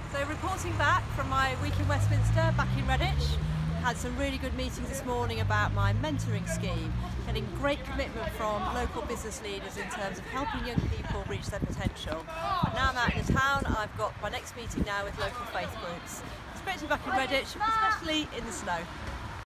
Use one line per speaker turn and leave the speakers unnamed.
So reporting back from my week in Westminster, back in Redditch, had some really good meetings this morning about my mentoring scheme, getting great commitment from local business leaders in terms of helping young people reach their potential. And now I'm out in the town, I've got my next meeting now with local faith groups. It's great to be back in Redditch, especially in the snow.